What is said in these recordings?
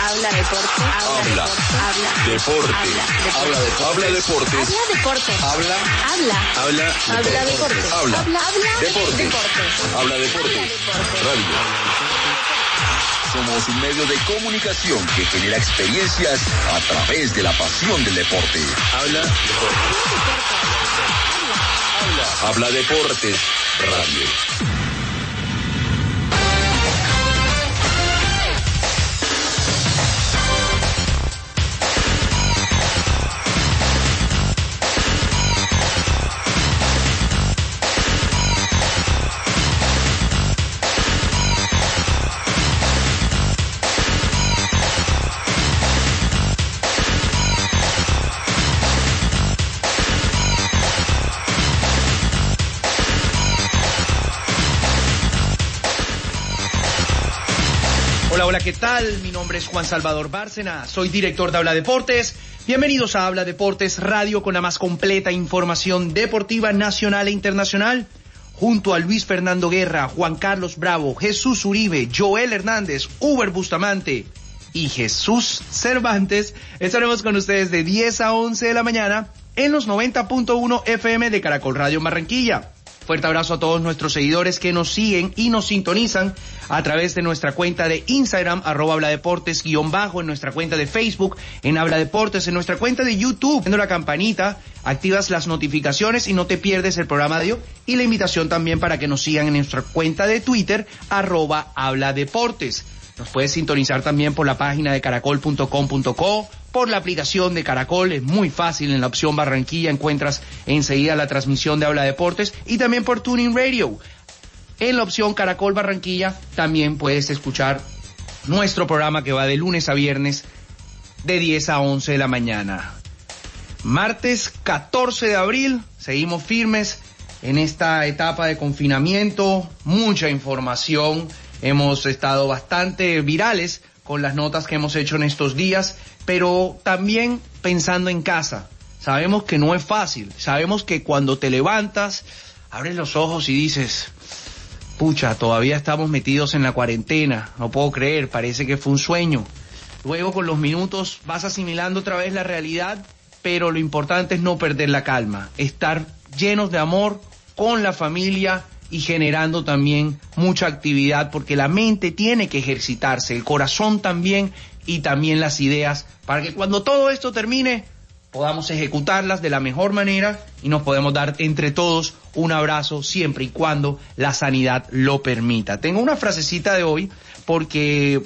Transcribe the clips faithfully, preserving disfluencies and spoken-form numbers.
Habla deporte. Habla. Habla Deporte. Habla deporte. Habla deportes. Habla deporte. Habla. Habla. Habla. Habla deporte. Habla. Habla. Habla Deporte. deporte. Habla deporte. Radio. Somos un medio de comunicación que genera experiencias a través de la pasión del deporte. Habla deporte. Habla. Habla deportes. Radio. Hola, ¿qué tal? Mi nombre es Juan Salvador Bárcena, soy director de Habla Deportes. Bienvenidos a Habla Deportes Radio con la más completa información deportiva nacional e internacional. Junto a Luis Fernando Guerra, Juan Carlos Bravo, Jesús Uribe, Joel Hernández, Uber Bustamante y Jesús Cervantes, estaremos con ustedes de diez a once de la mañana en los noventa punto uno F M de Caracol Radio en Barranquilla. Fuerte abrazo a todos nuestros seguidores que nos siguen y nos sintonizan a través de nuestra cuenta de Instagram, arroba habladeportes guión bajo, en nuestra cuenta de Facebook, en Habla Deportes, en nuestra cuenta de YouTube, dando la campanita, activas las notificaciones y no te pierdes el programa de hoy. Y la invitación también para que nos sigan en nuestra cuenta de Twitter, arroba Habla Deportes. Nos puedes sintonizar también por la página de caracol punto com punto co, por la aplicación de Caracol, es muy fácil, en la opción Barranquilla encuentras enseguida la transmisión de Habla Deportes, y también por Tuning Radio. En la opción Caracol Barranquilla también puedes escuchar nuestro programa que va de lunes a viernes de diez a once de la mañana. Martes catorce de abril, seguimos firmes en esta etapa de confinamiento, mucha información, hemos estado bastante virales con las notas que hemos hecho en estos días, pero también pensando en casa. Sabemos que no es fácil, sabemos que cuando te levantas, abres los ojos y dices, pucha, todavía estamos metidos en la cuarentena, no puedo creer, parece que fue un sueño. Luego con los minutos vas asimilando otra vez la realidad, pero lo importante es no perder la calma, estar llenos de amor con la familia y generando también mucha actividad, porque la mente tiene que ejercitarse, el corazón también, y también las ideas, para que cuando todo esto termine podamos ejecutarlas de la mejor manera y nos podemos dar entre todos un abrazo siempre y cuando la sanidad lo permita. Tengo una frasecita de hoy porque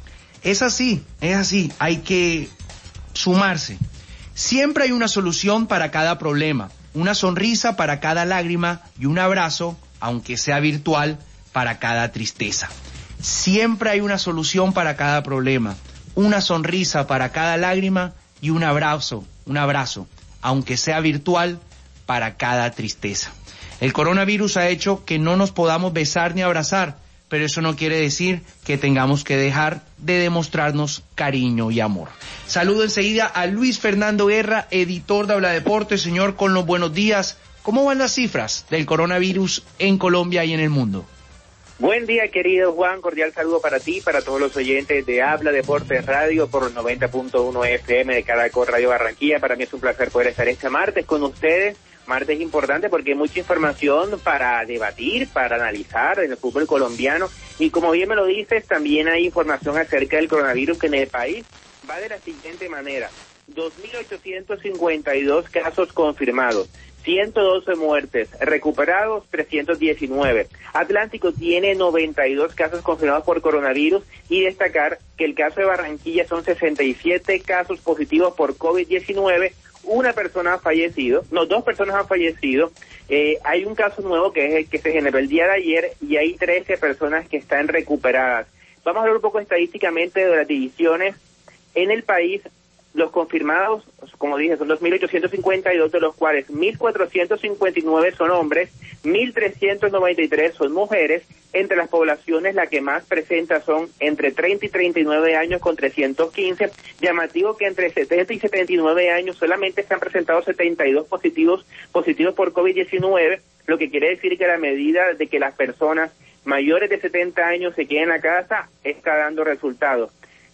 es así, es así, hay que sumarse. Siempre hay una solución para cada problema, una sonrisa para cada lágrima y un abrazo, aunque sea virtual, para cada tristeza. Siempre hay una solución para cada problema, una sonrisa para cada lágrima y un abrazo, un abrazo, aunque sea virtual, para cada tristeza. El coronavirus ha hecho que no nos podamos besar ni abrazar, pero eso no quiere decir que tengamos que dejar de demostrarnos cariño y amor. Saludo enseguida a Luis Fernando Guerra, editor de Habla Deportes. Señor, con los buenos días, ¿cómo van las cifras del coronavirus en Colombia y en el mundo? Buen día, querido Juan, cordial saludo para ti, para todos los oyentes de Habla Deportes Radio por noventa punto uno F M de Caracol Radio Barranquilla. Para mí es un placer poder estar este martes con ustedes. Martes importante porque hay mucha información para debatir, para analizar en el fútbol colombiano, y como bien me lo dices, también hay información acerca del coronavirus, que en el país va de la siguiente manera: dos mil ochocientos cincuenta y dos casos confirmados, ciento doce muertes, recuperados trescientos diecinueve. Atlántico tiene noventa y dos casos confirmados por coronavirus, y destacar que el caso de Barranquilla son sesenta y siete casos positivos por COVID diecinueve, una persona ha fallecido, no, dos personas han fallecido, eh, hay un caso nuevo que es el que se generó el día de ayer, y hay trece personas que están recuperadas. Vamos a hablar un poco estadísticamente de las divisiones en el país. Los confirmados, como dije, son dos mil ochocientos cincuenta y dos, de los cuales mil cuatrocientos cincuenta y nueve son hombres, mil trescientos noventa y tres son mujeres. Entre las poblaciones, la que más presenta son entre treinta y treinta y nueve años con trescientos quince. Llamativo que entre setenta y setenta y nueve años solamente se han presentado setenta y dos positivos, positivos por COVID diecinueve, lo que quiere decir que a la medida de que las personas mayores de setenta años se queden en la casa, está dando resultados.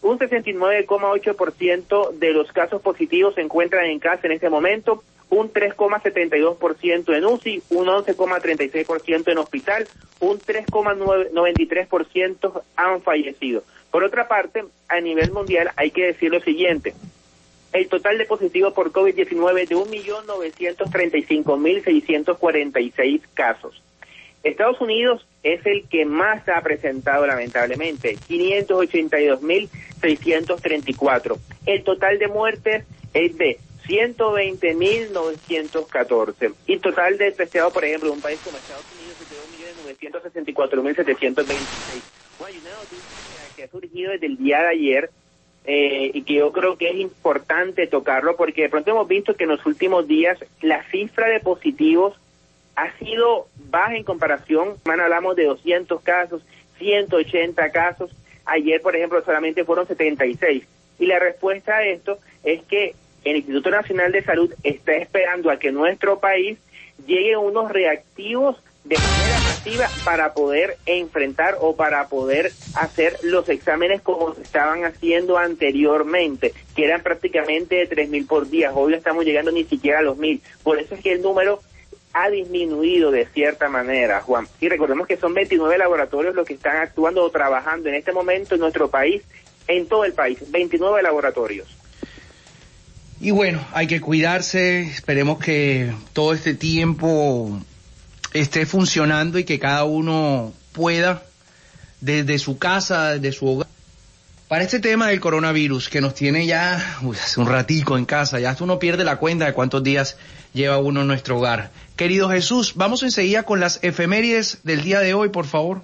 Un sesenta y nueve coma ocho por ciento de los casos positivos se encuentran en casa en este momento, un tres coma setenta y dos por ciento en U C I, un once coma treinta y seis por ciento en hospital, un tres coma noventa y tres por ciento han fallecido. Por otra parte, a nivel mundial hay que decir lo siguiente: el total de positivos por COVID diecinueve es de un millón novecientos treinta y cinco mil seiscientos cuarenta y seis casos. Estados Unidos es el que más ha presentado, lamentablemente, quinientos ochenta y dos mil seiscientos treinta y cuatro. El total de muertes es de ciento veinte mil novecientos catorce. Y total de testeado, por ejemplo, en un país como Estados Unidos es de dos millones novecientos sesenta y cuatro mil setecientos veintiséis. Bueno, hay una noticia que ha surgido desde el día de ayer, eh, y que yo creo que es importante tocarlo, porque de pronto hemos visto que en los últimos días la cifra de positivos ha sido baja en comparación. Mañana hablamos de doscientos casos, ciento ochenta casos. Ayer, por ejemplo, solamente fueron setenta y seis. Y la respuesta a esto es que el Instituto Nacional de Salud está esperando a que nuestro país llegue unos reactivos de manera masiva para poder enfrentar o para poder hacer los exámenes como se estaban haciendo anteriormente, que eran prácticamente de tres mil por día. Hoy no estamos llegando ni siquiera a los mil. Por eso es que el número ha disminuido de cierta manera, Juan. Y recordemos que son veintinueve laboratorios los que están actuando o trabajando en este momento en nuestro país, en todo el país, veintinueve laboratorios. Y bueno, hay que cuidarse, esperemos que todo este tiempo esté funcionando y que cada uno pueda, desde su casa, desde su hogar. Para este tema del coronavirus, que nos tiene ya uy, hace un ratico en casa, ya hasta uno pierde la cuenta de cuántos días lleva uno en nuestro hogar. Querido Jesús, vamos enseguida con las efemérides del día de hoy, por favor.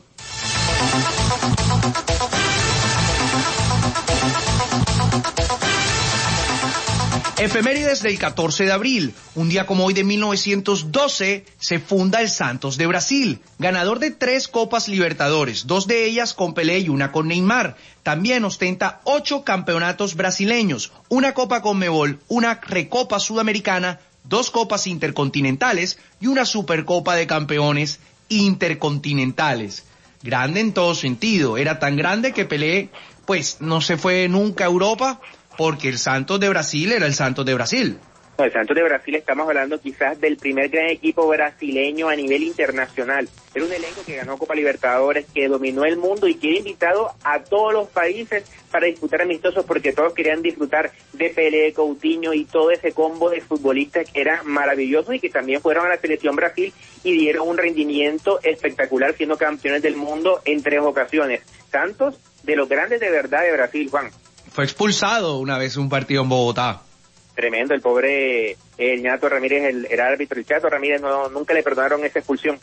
Efemérides del catorce de abril. Un día como hoy de mil novecientos doce se funda el Santos de Brasil, ganador de tres Copas Libertadores, dos de ellas con Pelé y una con Neymar. También ostenta ocho campeonatos brasileños, una Copa Conmebol, una Recopa Sudamericana, dos Copas Intercontinentales y una Supercopa de Campeones Intercontinentales. Grande en todo sentido, era tan grande que Pelé pues no se fue nunca a Europa, porque el Santos de Brasil era el Santos de Brasil. No, el Santos de Brasil, estamos hablando quizás del primer gran equipo brasileño a nivel internacional. Era un elenco que ganó Copa Libertadores, que dominó el mundo y que era invitado a todos los países para disputar amistosos, porque todos querían disfrutar de Pelé, Coutinho y todo ese combo de futbolistas que era maravilloso, y que también fueron a la selección Brasil y dieron un rendimiento espectacular, siendo campeones del mundo en tres ocasiones. Santos, de los grandes de verdad de Brasil, Juan. Fue expulsado una vez un partido en Bogotá. Tremendo, el pobre el Ñato Ramírez, el, el árbitro, el Chato Ramírez, no, nunca le perdonaron esa expulsión.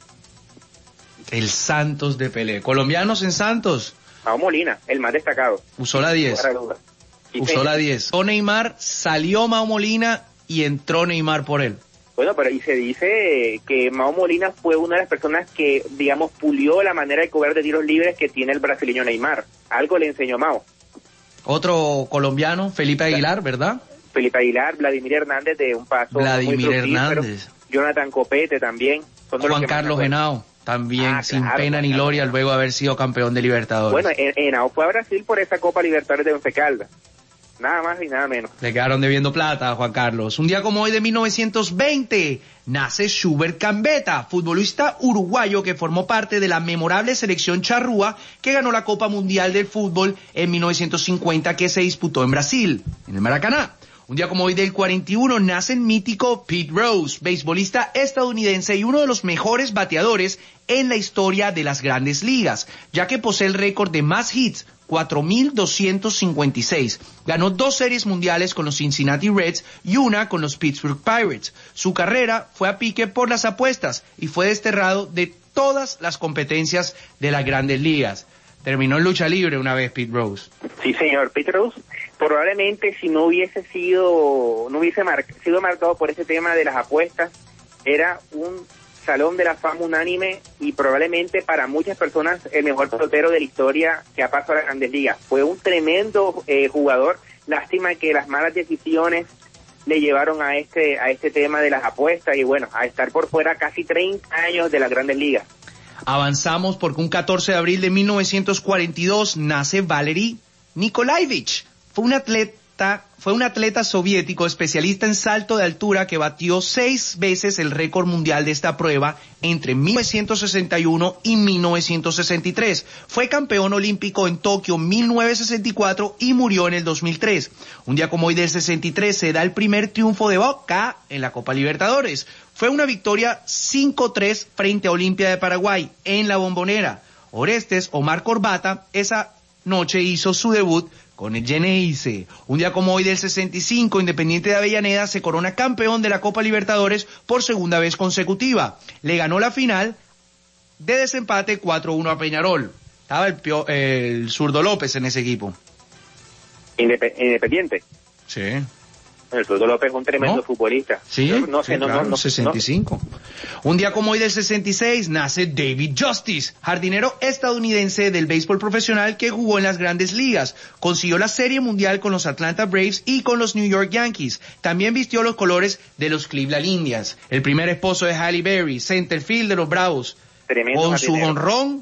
El Santos de Pelé. Colombianos en Santos. Mao Molina, el más destacado. Usó la diez. Sí, Usó sí. la diez. O Neymar, salió Mao Molina y entró Neymar por él. Bueno, pero y se dice que Mao Molina fue una de las personas que, digamos, pulió la manera de cobrar de tiros libres que tiene el brasileño Neymar. Algo le enseñó Mao. Otro colombiano, Felipe Aguilar, ¿verdad? Felipe Aguilar, Vladimir Hernández de un paso Vladimir muy fructífero, Hernández. Jonathan Copete también. Son de los Juan que más Carlos me acuerdo. Henao, también Ah, sin claro, pena ni claro. gloria luego de haber sido campeón de Libertadores. Bueno, Henao fue a Brasil por esa Copa Libertadores de Once Caldas. Nada más y nada menos. Le quedaron debiendo plata a Juan Carlos. Un día como hoy de mil novecientos veinte nace Schubert Gambetta, futbolista uruguayo que formó parte de la memorable selección charrúa que ganó la Copa Mundial del Fútbol en mil novecientos cincuenta, que se disputó en Brasil, en el Maracaná. Un día como hoy del cuarenta y uno nace el mítico Pete Rose, beisbolista estadounidense y uno de los mejores bateadores en la historia de las grandes ligas, ya que posee el récord de más hits, cuatro mil doscientos cincuenta y seis. Ganó dos series mundiales con los Cincinnati Reds y una con los Pittsburgh Pirates. Su carrera fue a pique por las apuestas y fue desterrado de todas las competencias de las grandes ligas. Terminó en lucha libre una vez Pete Rose. Sí, señor. Pete Rose, probablemente si no hubiese sido, no hubiese mar- sido marcado por ese tema de las apuestas, era un salón de la fama unánime y probablemente para muchas personas el mejor pelotero de la historia que ha pasado a las grandes ligas. Fue un tremendo eh, jugador. Lástima que las malas decisiones le llevaron a este a este tema de las apuestas y bueno, a estar por fuera casi treinta años de las grandes ligas. Avanzamos porque un catorce de abril de mil novecientos cuarenta y dos nace Valery Nikolaevich fue un atleta, fue un atleta soviético especialista en salto de altura que batió seis veces el récord mundial de esta prueba entre mil novecientos sesenta y uno y mil novecientos sesenta y tres. Fue campeón olímpico en Tokio mil novecientos sesenta y cuatro y murió en el dos mil tres. Un día como hoy del sesenta y tres se da el primer triunfo de Boca en la Copa Libertadores. Fue una victoria cinco tres frente a Olimpia de Paraguay en la Bombonera. Orestes Omar Corbata esa noche hizo su debut con el Geneise. Un día como hoy del sesenta y cinco, Independiente de Avellaneda se corona campeón de la Copa Libertadores por segunda vez consecutiva. Le ganó la final de desempate cuatro uno a Peñarol. Estaba el, pio, el Zurdo López en ese equipo. Indep- Independiente. Sí. El Zurdo López es un tremendo ¿No? futbolista. Sí, no, no sé, sí, no, claro, no, no, sesenta y cinco. No. Un día como hoy del sesenta y seis nace David Justice, jardinero estadounidense del béisbol profesional que jugó en las grandes ligas. Consiguió la Serie Mundial con los Atlanta Braves y con los New York Yankees. También vistió los colores de los Cleveland Indians. El primer esposo de Halle Berry, centerfield de los Bravos. Tremendo con su jardinero. jonrón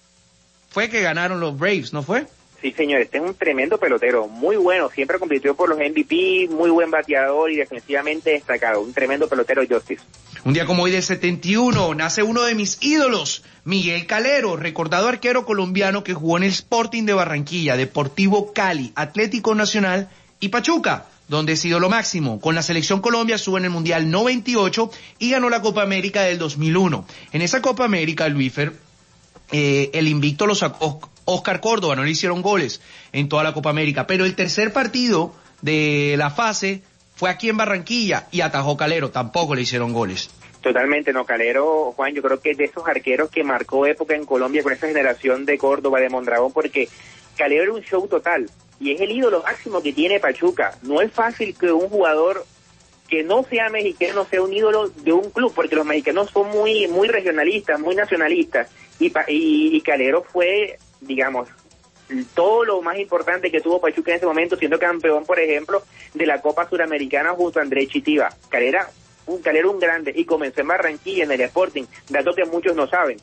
fue que ganaron los Braves, ¿no fue? Sí, señor, este es un tremendo pelotero, muy bueno, siempre compitió por los M V P, muy buen bateador y defensivamente destacado, un tremendo pelotero Justice. Un día como hoy del setenta y uno nace uno de mis ídolos, Miguel Calero, recordado arquero colombiano que jugó en el Sporting de Barranquilla, Deportivo Cali, Atlético Nacional y Pachuca, donde ha sido lo máximo. Con la selección Colombia estuvo en el Mundial noventa y ocho y ganó la Copa América del dos mil uno. En esa Copa América, Luífer, eh, el invicto lo sacó Oscar Córdoba, no le hicieron goles en toda la Copa América, pero el tercer partido de la fase fue aquí en Barranquilla y atajó Calero, tampoco le hicieron goles. Totalmente, no, Calero, Juan, yo creo que es de esos arqueros que marcó época en Colombia con esa generación de Córdoba, de Mondragón, porque Calero era un show total y es el ídolo máximo que tiene Pachuca. No es fácil que un jugador que no sea mexicano sea un ídolo de un club, porque los mexicanos son muy muy regionalistas, muy nacionalistas, y, y, y Calero fue, digamos, todo lo más importante que tuvo Pachuca en ese momento, siendo campeón, por ejemplo, de la Copa Suramericana junto a Andrés Chitiva. Calera, un Calero un grande, y comenzó en Barranquilla, en el Sporting, dato que muchos no saben.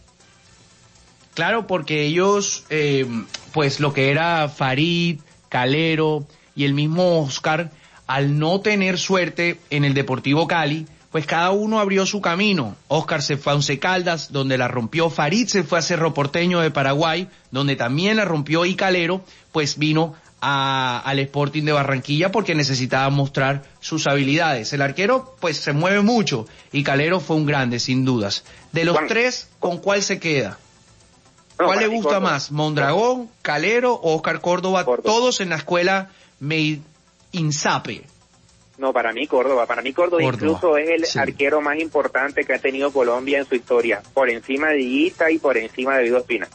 Claro, porque ellos, eh, pues lo que era Farid, Calero y el mismo Oscar, al no tener suerte en el Deportivo Cali, pues cada uno abrió su camino. Oscar se fue a Once Caldas, donde la rompió. Farid se fue a Cerro Porteño de Paraguay, donde también la rompió. Y Calero, pues vino a, al Sporting de Barranquilla porque necesitaba mostrar sus habilidades. El arquero, pues se mueve mucho. Y Calero fue un grande, sin dudas. De los Juan. tres, ¿con cuál se queda? No, ¿Cuál le para mí gusta Córdoba. más? ¿Mondragón, Calero o Oscar Córdoba? Córdoba. Todos en la escuela Made Insape. No, para mí Córdoba, para mí Córdoba, Córdoba, incluso es el sí. arquero más importante que ha tenido Colombia en su historia, por encima de Higuita y por encima de Vido Espina.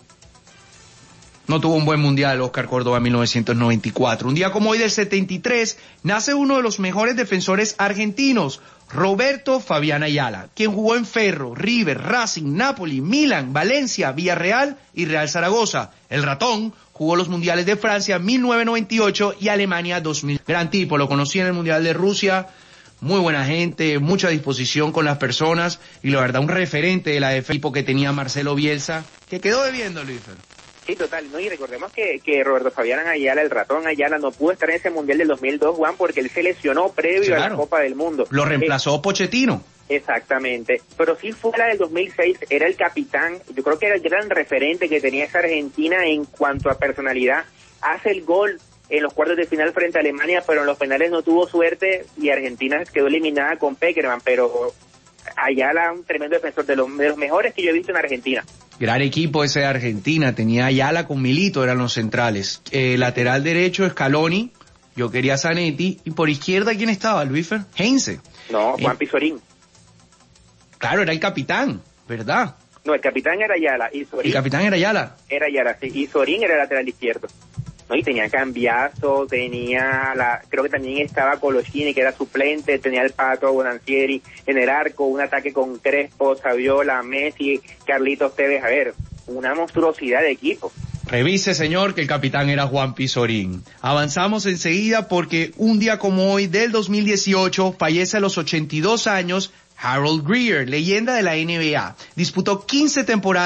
No tuvo un buen mundial Oscar Córdoba en mil novecientos noventa y cuatro. Un día como hoy del setenta y tres, nace uno de los mejores defensores argentinos, Roberto Fabián Ayala, quien jugó en Ferro, River, Racing, Napoli, Milan, Valencia, Villarreal y Real Zaragoza. El ratón jugó los mundiales de Francia mil novecientos noventa y ocho y Alemania dos mil. Gran tipo, lo conocí en el mundial de Rusia, muy buena gente, mucha disposición con las personas y la verdad un referente de la defensa que tenía Marcelo Bielsa, que quedó debiendo, Luis. Sí, total, no, y recordemos que, que Roberto Fabián Ayala, el ratón Ayala, no pudo estar en ese mundial del dos mil dos, Juan, porque él se lesionó previo Claro. a la Copa del Mundo. Lo reemplazó eh, Pochettino. Exactamente, pero sí fue la del dos mil seis, era el capitán, yo creo que era el gran referente que tenía esa Argentina en cuanto a personalidad. Hace el gol en los cuartos de final frente a Alemania, pero en los penales no tuvo suerte y Argentina quedó eliminada con Peckerman, pero Ayala, un tremendo defensor, de los, de los mejores que yo he visto en Argentina. Gran equipo ese de Argentina, tenía Ayala con Milito, eran los centrales. Eh, lateral derecho, Scaloni, yo quería Zanetti, y por izquierda, ¿quién estaba, Luífer? Heinze. No, Juan Eh, Pizorín. Claro, era el capitán, ¿verdad? No, el capitán era Ayala y Sorín. El capitán era Ayala. Era Ayala, sí, y Sorín era el lateral izquierdo. No, y tenía Cambiazo, tenía la, creo que también estaba Colochini, que era suplente, tenía el Pato Bonancieri en el arco, un ataque con Crespo, Saviola, Messi, Carlitos Tevez, a ver, una monstruosidad de equipo. Revise, señor, que el capitán era Juan Pizorín. Avanzamos enseguida porque un día como hoy del dos mil dieciocho fallece a los ochenta y dos años Harold Greer, leyenda de la N B A. Disputó quince temporadas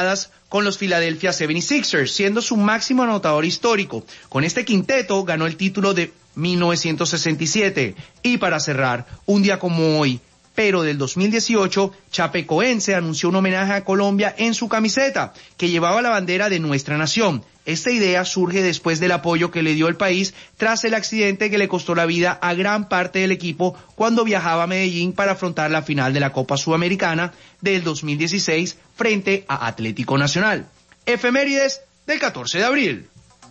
con los Philadelphia setenta y seis ers, siendo su máximo anotador histórico. Con este quinteto ganó el título de mil novecientos sesenta y siete. Y para cerrar, un día como hoy, pero del dos mil dieciocho, Chapecoense anunció un homenaje a Colombia en su camiseta, que llevaba la bandera de nuestra nación. Esta idea surge después del apoyo que le dio el país tras el accidente que le costó la vida a gran parte del equipo cuando viajaba a Medellín para afrontar la final de la Copa Sudamericana del dos mil dieciséis frente a Atlético Nacional. Efemérides del catorce de abril.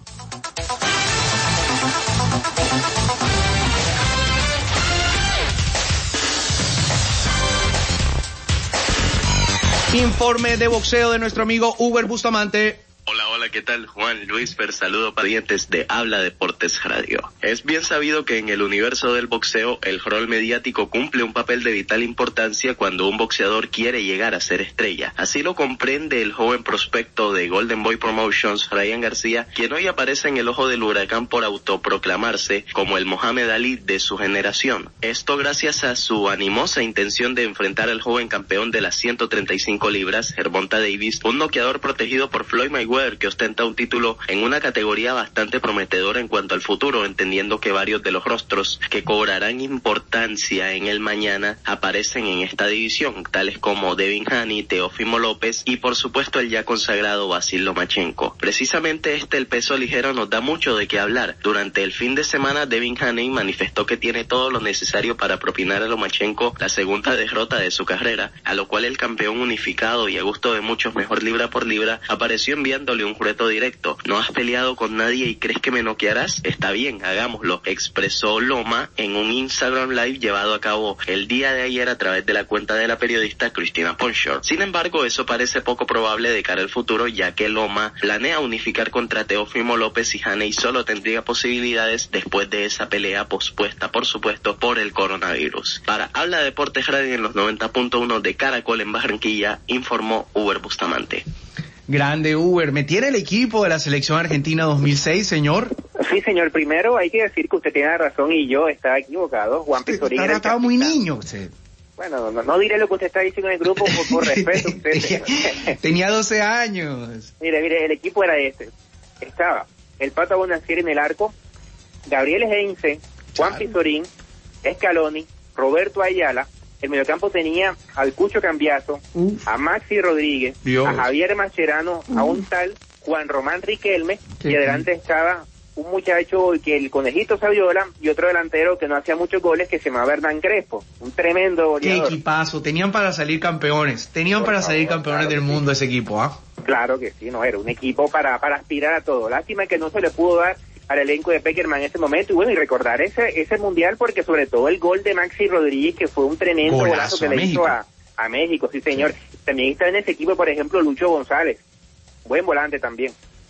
Informe de boxeo de nuestro amigo Uber Bustamante. Hola, hola, ¿qué tal? Juan Luis Fer, saludo parientes de Habla Deportes Radio. Es bien sabido que en el universo del boxeo el rol mediático cumple un papel de vital importancia cuando un boxeador quiere llegar a ser estrella. Así lo comprende el joven prospecto de Golden Boy Promotions, Ryan García, quien hoy aparece en el ojo del huracán por autoproclamarse como el Mohamed Ali de su generación. Esto gracias a su animosa intención de enfrentar al joven campeón de las ciento treinta y cinco libras, Gervonta Davis, un noqueador protegido por Floyd Mayweather, que ostenta un título en una categoría bastante prometedora en cuanto al futuro, entendiendo que varios de los rostros que cobrarán importancia en el mañana aparecen en esta división, tales como Devin Haney, Teófimo López y por supuesto el ya consagrado Vasil Lomachenko. Precisamente este, el peso ligero, nos da mucho de qué hablar. Durante el fin de semana, Devin Haney manifestó que tiene todo lo necesario para propinar a Lomachenko la segunda derrota de su carrera, a lo cual el campeón unificado y a gusto de muchos mejor libra por libra apareció enviando un reto directo. ¿No has peleado con nadie y crees que me noquearás? Está bien, hagámoslo, expresó Loma en un Instagram Live llevado a cabo el día de ayer a través de la cuenta de la periodista Cristina Ponshore. Sin embargo, eso parece poco probable de cara al futuro, ya que Loma planea unificar contra Teófimo López y Haney solo tendría posibilidades después de esa pelea pospuesta, por supuesto, por el coronavirus. Para Habla Deportes Radio en los noventa punto uno de Caracol en Barranquilla, informó Uber Bustamante. Grande Uber, ¿me tiene el equipo de la selección argentina dos mil seis, señor? Sí, señor, primero hay que decir que usted tiene razón y yo estaba equivocado. Juan Pizorín Estaba, estaba muy niño usted. Bueno, no, no diré lo que usted está diciendo en el grupo por, por respeto a usted. tenía, tenía doce años. Mire, mire, el equipo era este. Estaba el Pato Bonacieri en el arco, Gabriel Heinze, Juan claro. Pizorín, Scaloni, Roberto Ayala. El mediocampo tenía al Cucho Cambiaso, Uf. a Maxi Rodríguez, Dios. a Javier Mascherano, Uf. a un tal Juan Román Riquelme, Qué y adelante bien. estaba un muchacho que el Conejito Saviola y otro delantero que no hacía muchos goles que se llamaba Hernán Crespo, un tremendo goleador. Qué equipazo, tenían para salir campeones, tenían Por para favor, salir campeones claro del mundo sí. ese equipo, ¿ah? ¿eh? Claro que sí, no, era un equipo para, para aspirar a todo. Lástima que no se le pudo dar al elenco de Peckerman en ese momento, y bueno, y recordar ese ese mundial, porque sobre todo el gol de Maxi Rodríguez, que fue un tremendo golazo, golazo que le México. hizo a, a México, sí señor. Sí. También está en ese equipo, por ejemplo, Lucho González, buen volante también.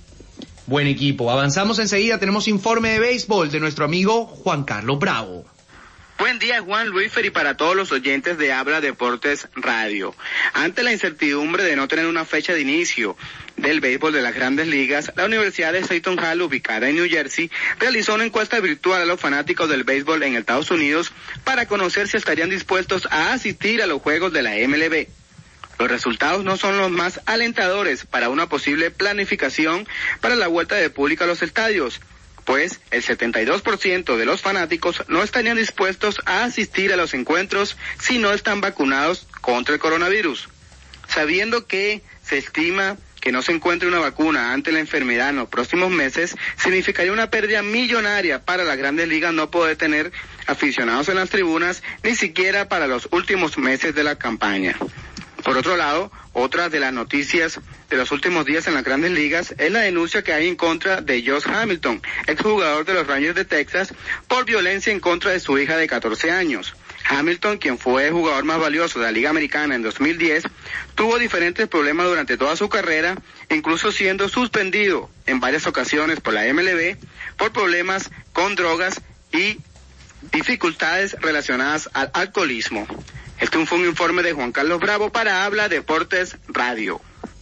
Buen equipo. Avanzamos enseguida, tenemos informe de béisbol de nuestro amigo Juan Carlos Bravo. Buen día, Juan Luis Fer, y para todos los oyentes de Habla Deportes Radio. Ante la incertidumbre de no tener una fecha de inicio del béisbol de las Grandes Ligas, la Universidad de Seton Hall, ubicada en New Jersey, realizó una encuesta virtual a los fanáticos del béisbol en Estados Unidos para conocer si estarían dispuestos a asistir a los juegos de la M L B. Los resultados no son los más alentadores para una posible planificación para la vuelta de público a los estadios, pues el setenta y dos por ciento de los fanáticos no estarían dispuestos a asistir a los encuentros si no están vacunados contra el coronavirus. Sabiendo que se estima que no se encuentre una vacuna ante la enfermedad en los próximos meses, significaría una pérdida millonaria para las Grandes Ligas no poder tener aficionados en las tribunas, ni siquiera para los últimos meses de la campaña. Por otro lado, otra de las noticias de los últimos días en las Grandes Ligas es la denuncia que hay en contra de Josh Hamilton, exjugador de los Rangers de Texas, por violencia en contra de su hija de catorce años. Hamilton, quien fue el jugador más valioso de la Liga Americana en dos mil diez, tuvo diferentes problemas durante toda su carrera, incluso siendo suspendido en varias ocasiones por la M L B por problemas con drogas y dificultades relacionadas al alcoholismo. Este fue un informe de Juan Carlos Bravo para Habla Deportes Radio.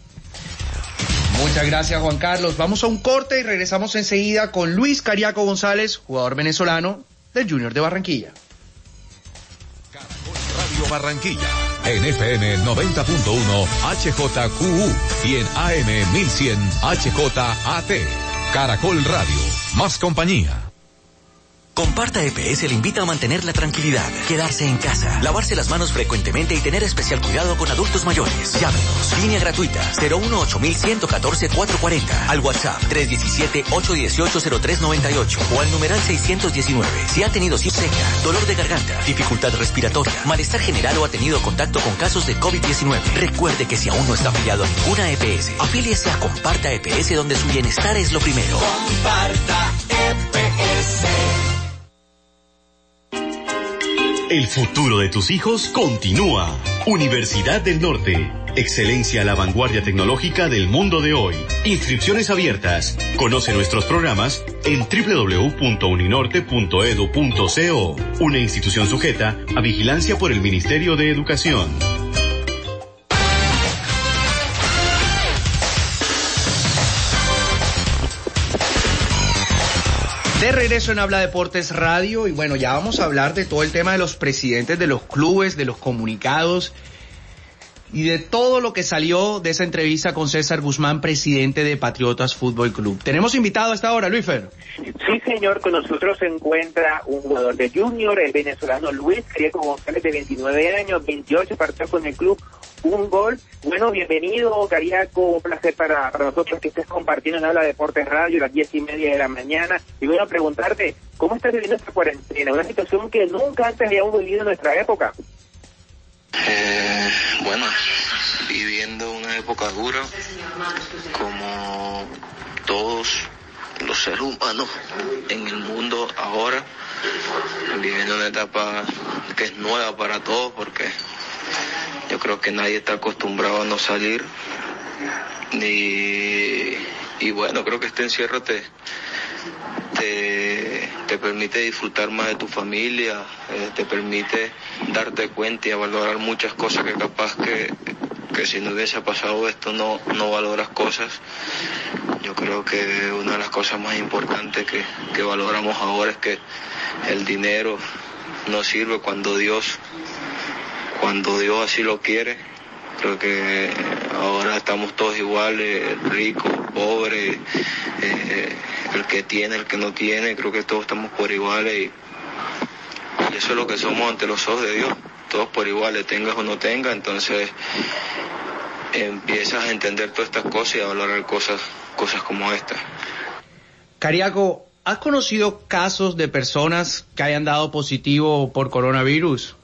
Muchas gracias, Juan Carlos. Vamos a un corte y regresamos enseguida con Luis Cariaco González, jugador venezolano del Junior de Barranquilla. Caracol Radio Barranquilla. en F M noventa punto uno H J Q U y en A M mil cien H J A T. Caracol Radio, más compañía. Comparta E P S le invita a mantener la tranquilidad, quedarse en casa, lavarse las manos frecuentemente y tener especial cuidado con adultos mayores. Llámenos. Línea gratuita cero uno ocho uno uno uno cuatro cuatro cuatro cero. Al WhatsApp tres uno siete, ocho uno ocho, cero tres nueve ocho o al numeral seiscientos diecinueve. Si ha tenido tos seca, dolor de garganta, dificultad respiratoria, malestar general o ha tenido contacto con casos de COVID diecinueve. Recuerde que si aún no está afiliado a ninguna E P S, afíliese a Comparta E P S, donde su bienestar es lo primero. Comparta E P S. El futuro de tus hijos continúa. Universidad del Norte. Excelencia a la vanguardia tecnológica del mundo de hoy. Inscripciones abiertas. Conoce nuestros programas en doble u doble u doble u punto uninorte punto edu punto co. Una institución sujeta a vigilancia por el Ministerio de Educación. De regreso en Habla Deportes Radio y bueno, ya vamos a hablar de todo el tema de los presidentes de los clubes, de los comunicados y de todo lo que salió de esa entrevista con César Guzmán, presidente de Patriotas Fútbol Club. ¿Tenemos invitado a esta hora, Luisfer? Sí, señor, con nosotros se encuentra un jugador de Junior, el venezolano Luis Cariaco González, de veintinueve años, veintiocho partidos con el club, un gol. Bueno, bienvenido, Cariaco, un placer para, para nosotros que estés compartiendo en Habla Deportes Radio a las diez y media de la mañana. Y bueno, preguntarte, ¿cómo estás viviendo esta cuarentena? Una situación que nunca antes habíamos vivido en nuestra época. Eh, bueno, viviendo una época dura, como todos los seres humanos en el mundo ahora, viviendo una etapa que es nueva para todos, porque yo creo que nadie está acostumbrado a no salir, y, y bueno, creo que este encierro te, te, te permite disfrutar más de tu familia, eh, te permite darte cuenta y a valorar muchas cosas que capaz que, que si no hubiese pasado esto no, no valoras cosas. Yo creo que una de las cosas más importantes que, que valoramos ahora es que el dinero no sirve cuando Dios cuando Dios así lo quiere. Creo que ahora estamos todos iguales, ricos, pobres, eh, el que tiene, el que no tiene, creo que todos estamos por iguales, y, y eso es lo que somos ante los ojos de Dios, todos por iguales, tengas o no tengas. Entonces empiezas a entender todas estas cosas y a valorar cosas, cosas como estas. Cariaco, ¿has conocido casos de personas que hayan dado positivo por coronavirus?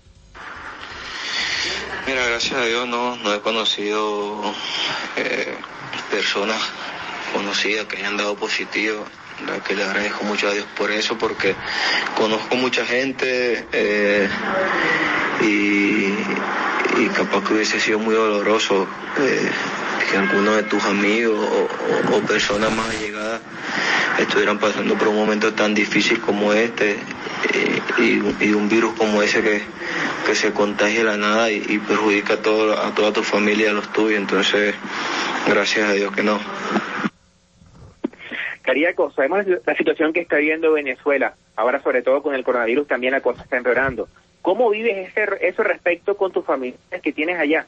Mira, gracias a Dios no, no he conocido eh, personas conocidas que hayan dado positivo, la que le agradezco mucho a Dios por eso, porque conozco mucha gente eh, y, y capaz que hubiese sido muy doloroso eh, que algunos de tus amigos o, o, o personas más allegadas estuvieran pasando por un momento tan difícil como este, eh, y, y un virus como ese que, que se contagia de la nada y, y perjudica a, todo, a toda tu familia y a los tuyos. Entonces, gracias a Dios que no. Cariaco, sabemos la situación que está viviendo Venezuela, ahora sobre todo con el coronavirus también la cosa está empeorando. ¿Cómo vives ese, eso respecto con tus familias que tienes allá?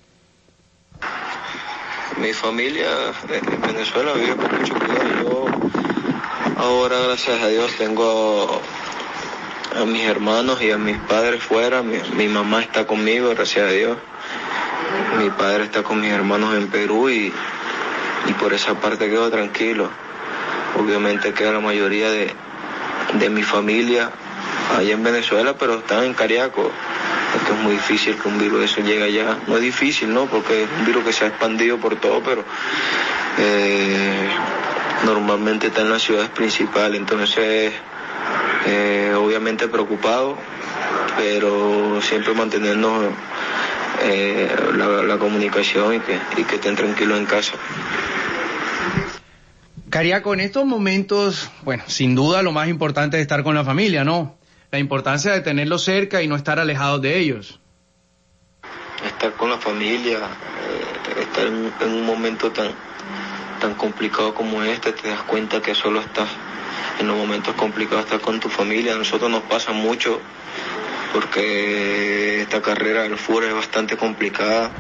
Mi familia en Venezuela vive con mucho cuidado. Yo ahora, gracias a Dios, tengo a, a mis hermanos y a mis padres fuera. Mi, mi mamá está conmigo, gracias a Dios. Mi padre está con mis hermanos en Perú y, y por esa parte quedo tranquilo. Obviamente queda la mayoría de, de mi familia allá en Venezuela, pero están en Cariaco. Es que es muy difícil que un virus de eso llegue allá. No es difícil, ¿no? Porque es un virus que se ha expandido por todo, pero eh, normalmente está en las ciudades principales. Entonces, eh, obviamente preocupado, pero siempre mantenernos eh, la, la comunicación y que, y que estén tranquilos en casa. Cariaco, en estos momentos, bueno, sin duda lo más importante es estar con la familia, ¿no? La importancia de tenerlos cerca y no estar alejados de ellos. Estar con la familia, eh, estar en, en un momento tan tan complicado como este, te das cuenta que solo estás en los momentos complicados, estás con tu familia. A nosotros nos pasa mucho porque esta carrera del fútbol es bastante complicada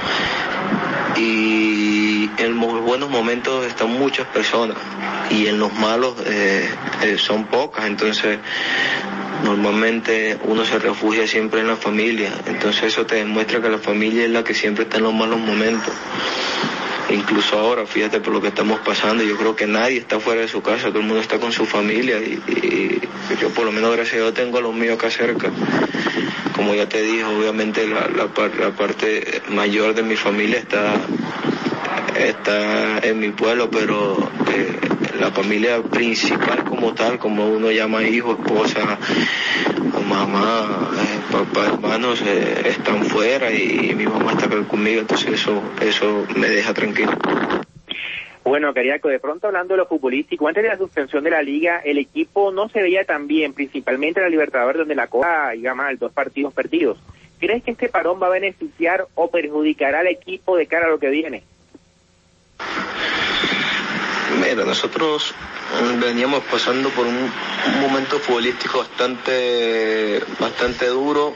y en los buenos momentos están muchas personas y en los malos eh, eh, son pocas, entonces normalmente uno se refugia siempre en la familia, entonces eso te demuestra que la familia es la que siempre está en los malos momentos. Incluso ahora, fíjate por lo que estamos pasando, yo creo que nadie está fuera de su casa, todo el mundo está con su familia y, y yo por lo menos gracias a Dios tengo a los míos acá cerca. Como ya te dije, obviamente la, la, la parte mayor de mi familia está, está en mi pueblo, pero eh, la familia principal como tal, como uno llama hijo, esposa, mamá, eh, papá, hermanos, eh, están fuera y, y mi mamá está acá conmigo, entonces eso, eso me deja tranquilo. Bueno, Cariaco, de pronto hablando de lo futbolístico, antes de la suspensión de la liga, el equipo no se veía tan bien, principalmente en la Libertadores, donde la Copa iba mal, dos partidos perdidos. ¿Crees que este parón va a beneficiar o perjudicará al equipo de cara a lo que viene? Mira, nosotros veníamos pasando por un, un momento futbolístico bastante, bastante duro,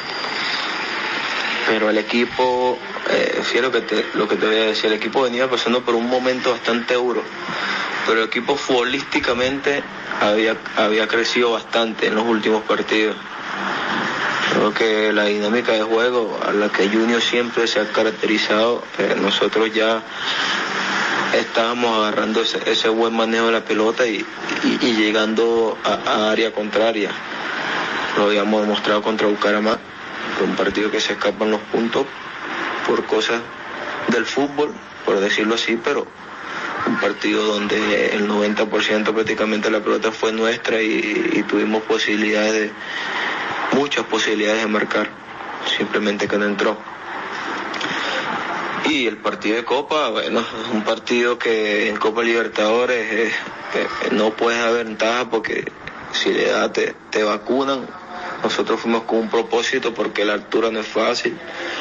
pero el equipo, eh, fíjate lo que te, lo que te voy a decir, el equipo venía pasando por un momento bastante duro, pero el equipo futbolísticamente había, había crecido bastante en los últimos partidos. Creo que la dinámica de juego a la que Junior siempre se ha caracterizado, eh, nosotros ya estábamos agarrando ese, ese buen manejo de la pelota y, y, y llegando a, a área contraria. Lo habíamos demostrado contra Bucaramanga, un partido que se escapan los puntos por cosas del fútbol, por decirlo así, pero un partido donde el noventa por ciento prácticamente de la pelota fue nuestra y, y tuvimos posibilidades de, muchas posibilidades de marcar, simplemente que no entró. Y el partido de Copa, bueno, es un partido que en Copa Libertadores eh, eh, no puedes haber ventaja porque si le da te, te vacunan. Nosotros fuimos con un propósito porque la altura no es fácil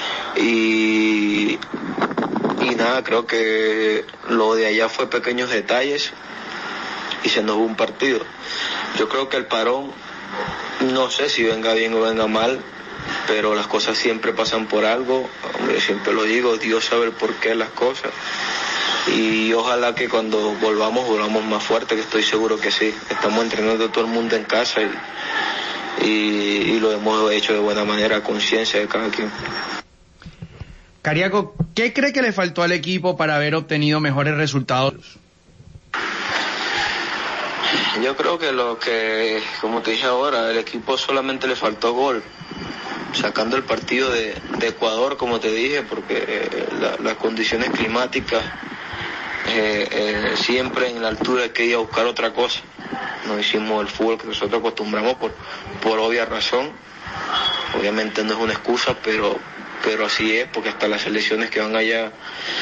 y, y nada, creo que lo de allá fue pequeños detalles y se nos hubo un partido. Yo creo que el parón, no sé si venga bien o venga mal, pero las cosas siempre pasan por algo. Hombre, siempre lo digo, Dios sabe el porqué de las cosas y ojalá que cuando volvamos volvamos más fuerte, que estoy seguro que sí. Estamos entrenando todo el mundo en casa y, y, y lo hemos hecho de buena manera, a conciencia de cada quien. Cariaco, ¿qué cree que le faltó al equipo para haber obtenido mejores resultados? Yo creo que lo que, como te dije ahora, el equipo solamente le faltó gol. Sacando el partido de, de Ecuador, como te dije, porque eh, la, las condiciones climáticas, eh, eh, siempre en la altura hay que ir a buscar otra cosa. No hicimos el fútbol que nosotros acostumbramos por, por obvia razón. Obviamente no es una excusa, pero, pero así es, porque hasta las selecciones que van allá,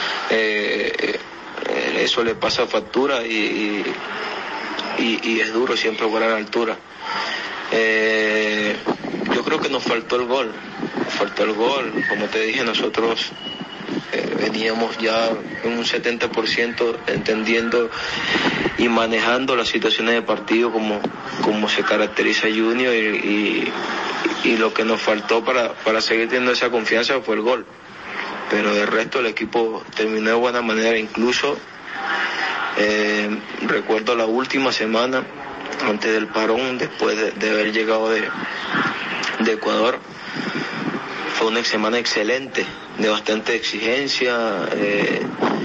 eh, eh, eso le pasa factura y, y, y, y es duro siempre jugar a la altura. Eh, yo creo que nos faltó el gol, nos faltó el gol, como te dije, nosotros eh, veníamos ya en un setenta por ciento entendiendo y manejando las situaciones de partido como, como se caracteriza Junior y, y, y lo que nos faltó para, para seguir teniendo esa confianza fue el gol, pero del resto el equipo terminó de buena manera, incluso eh, recuerdo la última semana antes del parón, después de, de haber llegado de, de Ecuador, fue una semana excelente, de bastante exigencia, eh,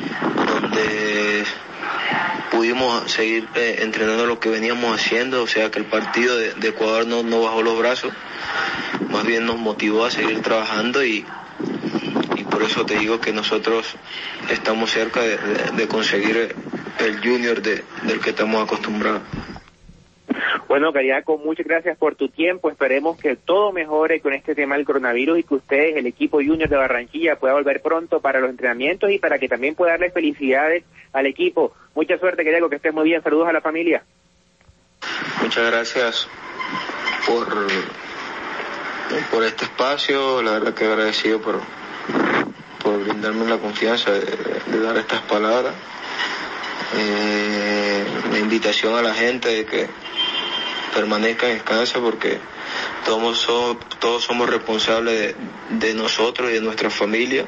donde pudimos seguir eh, entrenando lo que veníamos haciendo, o sea que el partido de, de Ecuador no, no bajó los brazos, más bien nos motivó a seguir trabajando y, y por eso te digo que nosotros estamos cerca de, de, de conseguir el Junior de, del que estamos acostumbrados. Bueno, Cariaco, muchas gracias por tu tiempo. Esperemos que todo mejore con este tema del coronavirus y que ustedes, el equipo Junior de Barranquilla, pueda volver pronto para los entrenamientos y para que también pueda darle felicidades al equipo. Mucha suerte, Cariaco, que estés muy bien. Saludos a la familia. Muchas gracias por, por este espacio. La verdad que agradecido por, por brindarme la confianza de, de dar estas palabras. Eh, la invitación a la gente de que permanezcan en casa porque todos somos, todos somos responsables de, de nosotros y de nuestra familia.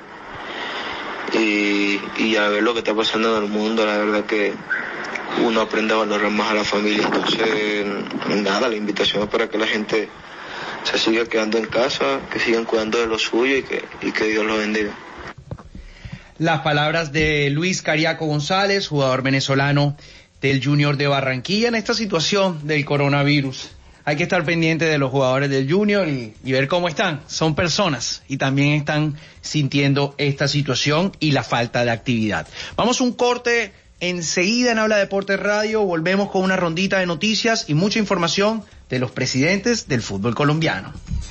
Y, y a ver lo que está pasando en el mundo, la verdad que uno aprende a valorar más a la familia. Entonces, nada, la invitación es para que la gente se siga quedando en casa, que sigan cuidando de lo suyo y que, y que Dios los bendiga. Las palabras de Luis Cariaco González, jugador venezolano del Junior de Barranquilla, en esta situación del coronavirus. Hay que estar pendiente de los jugadores del Junior y, y ver cómo están. Son personas y también están sintiendo esta situación y la falta de actividad. Vamos a un corte enseguida en Habla Deportes Radio. Volvemos con una rondita de noticias y mucha información de los presidentes del fútbol colombiano.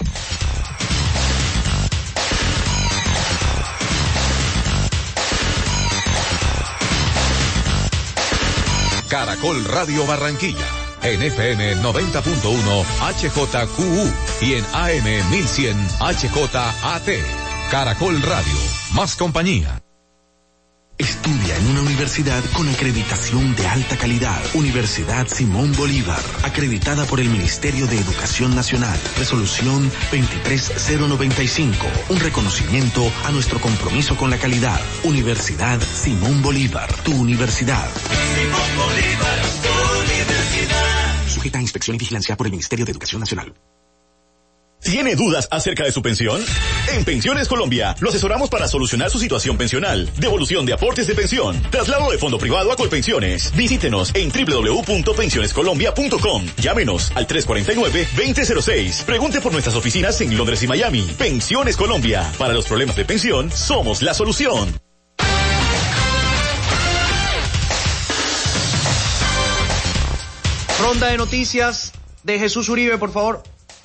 Caracol Radio Barranquilla, en F M noventa punto uno H J Q U y en A M mil cien H J A T. Caracol Radio, más compañía. Estudia en una universidad con acreditación de alta calidad. Universidad Simón Bolívar, acreditada por el Ministerio de Educación Nacional. Resolución veintitrés mil noventa y cinco. Un reconocimiento a nuestro compromiso con la calidad. Universidad Simón Bolívar, tu universidad. Simón Bolívar, tu universidad. Sujeta a inspección y vigilancia por el Ministerio de Educación Nacional. ¿Tiene dudas acerca de su pensión? En Pensiones Colombia lo asesoramos para solucionar su situación pensional, devolución de aportes de pensión, traslado de fondo privado a Colpensiones. Visítenos en doble u doble u doble u punto pensiones colombia punto com. Llámenos al tres cuatro nueve, veinte cero seis. Pregunte por nuestras oficinas en Londres y Miami. Pensiones Colombia. Para los problemas de pensión, somos la solución. Ronda de noticias de Jesús Uribe, por favor.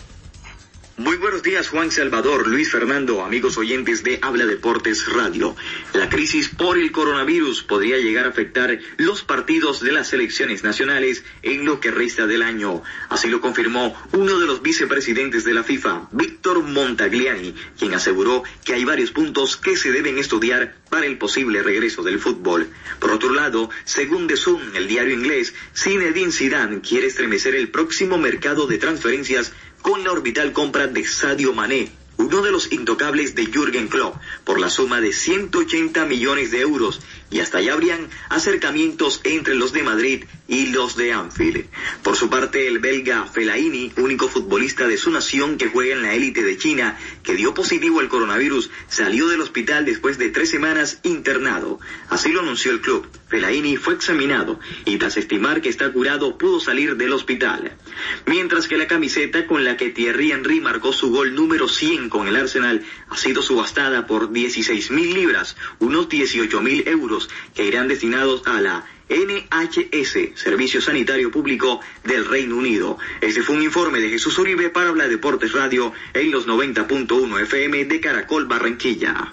Muy buenos días, Juan Salvador, Luis Fernando, amigos oyentes de Habla Deportes Radio. La crisis por el coronavirus podría llegar a afectar los partidos de las selecciones nacionales en lo que resta del año. Así lo confirmó uno de los vicepresidentes de la FIFA, Víctor Montagliani, quien aseguró que hay varios puntos que se deben estudiar para el posible regreso del fútbol. Por otro lado, según The Sun, el diario inglés, Zinedine Zidane quiere estremecer el próximo mercado de transferencias con la orbital compra de Sadio Mané, uno de los intocables de Jürgen Klopp, por la suma de ciento ochenta millones de euros, y hasta allá habrían acercamientos entre los de Madrid y los de Anfield. Por su parte, el belga Fellaini, único futbolista de su nación que juega en la élite de China, que dio positivo al coronavirus, salió del hospital después de tres semanas internado. Así lo anunció el club. Fellaini fue examinado y tras estimar que está curado pudo salir del hospital. Mientras que la camiseta con la que Thierry Henry marcó su gol número cien con el Arsenal ha sido subastada por dieciséis mil libras, unos dieciocho mil euros, que irán destinados a la N H S, Servicio Sanitario Público del Reino Unido. Este fue un informe de Jesús Uribe para Habla Deportes Radio en los noventa punto uno F M de Caracol Barranquilla.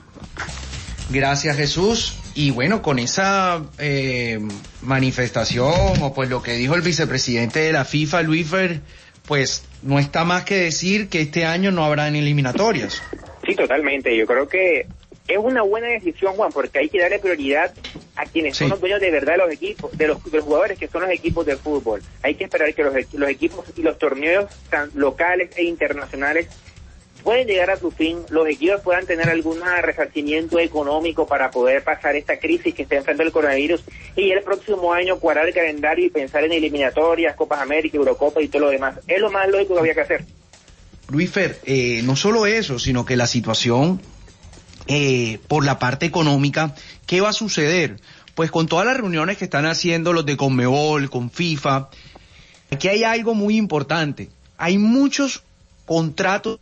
Gracias, Jesús. Y bueno, con esa eh, manifestación, o pues lo que dijo el vicepresidente de la FIFA, Luis Fer, pues no está más que decir que este año no habrán eliminatorias. Sí, totalmente. Yo creo que es una buena decisión, Juan, porque hay que darle prioridad a quienes sí. son los dueños de verdad de los equipos, de los, de los jugadores que son los equipos de fútbol. Hay que esperar que los, los equipos y los torneos tan locales e internacionales pueden llegar a su fin, los equipos puedan tener algún resarcimiento económico para poder pasar esta crisis que está enfrentando el coronavirus, y el próximo año cuadrar el calendario y pensar en eliminatorias, Copas América, Eurocopa y todo lo demás. Es lo más lógico que había que hacer. Luis Fer, eh, no solo eso, sino que la situación eh, por la parte económica, ¿qué va a suceder? Pues con todas las reuniones que están haciendo los de Conmebol, con FIFA, aquí hay algo muy importante. Hay muchos contratos.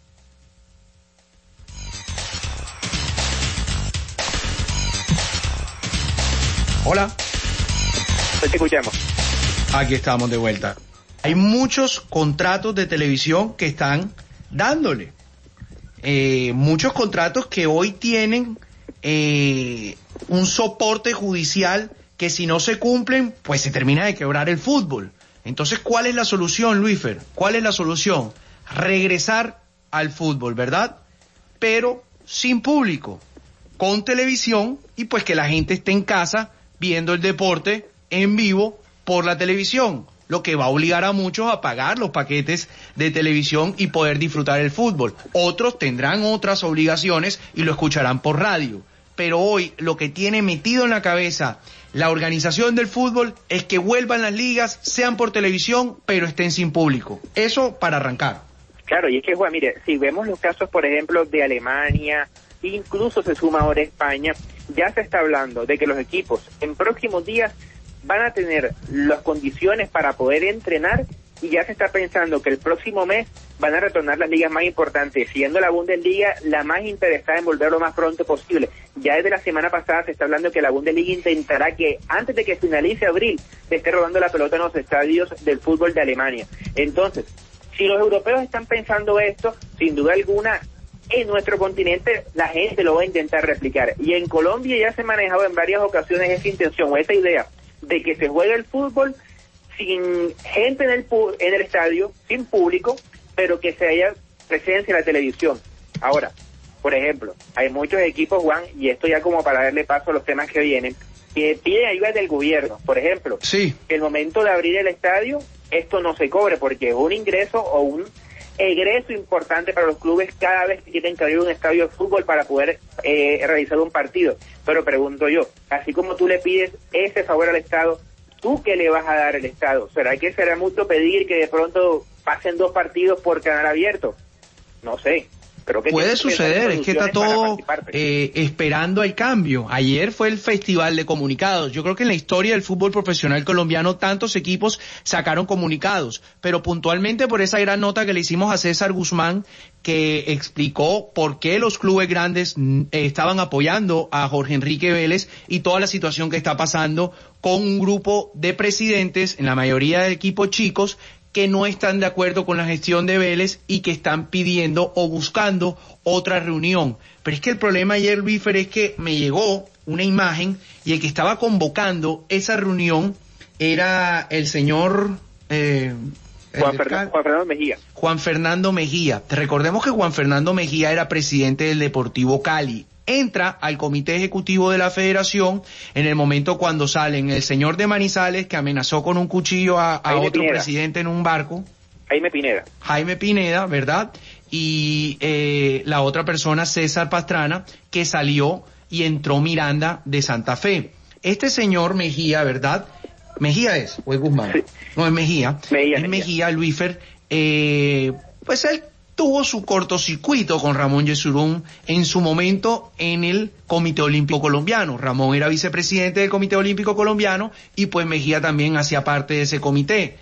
Hola. Te escuchamos. Aquí estamos de vuelta. Hay muchos contratos de televisión que están dándole. Eh, muchos contratos que hoy tienen eh, un soporte judicial que si no se cumplen, pues se termina de quebrar el fútbol. Entonces, ¿cuál es la solución, Luisfer? ¿Cuál es la solución? Regresar al fútbol, ¿verdad? Pero sin público, con televisión, y pues que la gente esté en casa viendo el deporte en vivo por la televisión. lo que va a obligar a muchos a pagar los paquetes de televisión y poder disfrutar el fútbol. Otros tendrán otras obligaciones y lo escucharán por radio. Pero hoy lo que tiene metido en la cabeza la organización del fútbol es que vuelvan las ligas, sean por televisión, pero estén sin público. Eso para arrancar. Claro, y es que, Juan, mire, si vemos los casos, por ejemplo, de Alemania, incluso se suma ahora España, ya se está hablando de que los equipos en próximos días van a tener las condiciones para poder entrenar, y ya se está pensando que el próximo mes van a retornar las ligas más importantes, siendo la Bundesliga la más interesada en volver lo más pronto posible. Ya desde la semana pasada se está hablando que la Bundesliga intentará que antes de que finalice abril se esté rodando la pelota en los estadios del fútbol de Alemania. Entonces, si los europeos están pensando esto, sin duda alguna, en nuestro continente la gente lo va a intentar replicar. Y en Colombia ya se ha manejado en varias ocasiones esa intención o esa idea de que se juegue el fútbol sin gente en el en el estadio, sin público, pero que se haya presencia en la televisión. Ahora, por ejemplo, hay muchos equipos, Juan, y esto ya como para darle paso a los temas que vienen, que piden ayuda del gobierno. Por ejemplo, sí. que el momento de abrir el estadio, esto no se cobre, porque es un ingreso o un egreso importante para los clubes cada vez que tienen que abrir un estadio de fútbol para poder eh, realizar un partido. Pero pregunto yo, así como tú le pides ese favor al Estado, ¿tú qué le vas a dar al Estado? ¿Será que será mucho pedir que de pronto pasen dos partidos por canal abierto? No sé. Creo que puede suceder, es que está todo eh, esperando al cambio. Ayer fue el Festival de Comunicados. Yo creo que en la historia del fútbol profesional colombiano tantos equipos sacaron comunicados, pero puntualmente por esa gran nota que le hicimos a César Guzmán, que explicó por qué los clubes grandes eh, estaban apoyando a Jorge Enrique Vélez y toda la situación que está pasando con un grupo de presidentes, en la mayoría de equipos chicos, que no están de acuerdo con la gestión de Vélez y que están pidiendo o buscando otra reunión. Pero es que el problema ayer, Luífer, es que me llegó una imagen y el que estaba convocando esa reunión era el señor eh, Juan, Fernando, Juan Fernando Mejía. Juan Fernando Mejía. Recordemos que Juan Fernando Mejía era presidente del Deportivo Cali. Entra al comité ejecutivo de la federación en el momento cuando salen el señor de Manizales, que amenazó con un cuchillo a, a otro Pineda. presidente en un barco. Jaime Pineda. Jaime Pineda, ¿verdad? Y eh, la otra persona, César Pastrana, que salió y entró Miranda de Santa Fe. Este señor Mejía, ¿verdad? Mejía es, o es Guzmán. Sí. No, es Mejía. Mejía es Mejía, Mejía Luífer. Eh, pues él tuvo su cortocircuito con Ramón Yesurún en su momento en el Comité Olímpico Colombiano. Ramón era vicepresidente del Comité Olímpico Colombiano y pues Mejía también hacía parte de ese comité.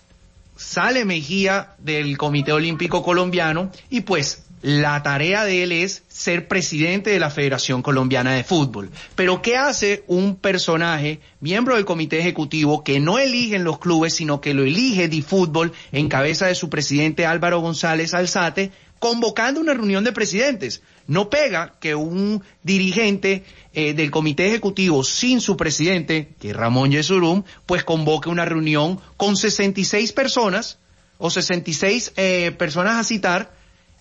Sale Mejía del Comité Olímpico Colombiano y pues la tarea de él es ser presidente de la Federación Colombiana de Fútbol. Pero ¿qué hace un personaje, miembro del comité ejecutivo, que no eligen los clubes, sino que lo elige DiFútbol en cabeza de su presidente Álvaro González Alzate, convocando una reunión de presidentes? No pega que un dirigente eh, del comité ejecutivo sin su presidente, que es Ramón Yesurún, pues convoque una reunión con sesenta y seis personas, o sesenta y seis eh, personas a citar,